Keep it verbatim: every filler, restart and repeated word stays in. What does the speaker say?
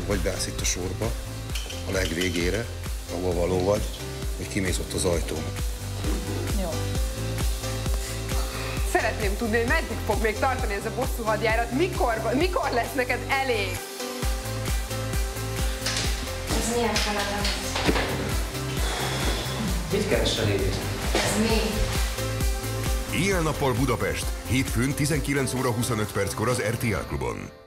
vagy beállsz itt a sorba, a legvégére, ahol való vagy, hogy kimész ott az ajtón. Jó. Szeretném tudni, hogy meddig fog még tartani ez a bosszú hadjárat, mikor, mikor lesz neked elég? Ez milyen feladat? Mit keresel itt? Ez mi? Éjjel-nappal Budapest, hétfőn tizenkilenc óra huszonöt perckor az er té el Klubon.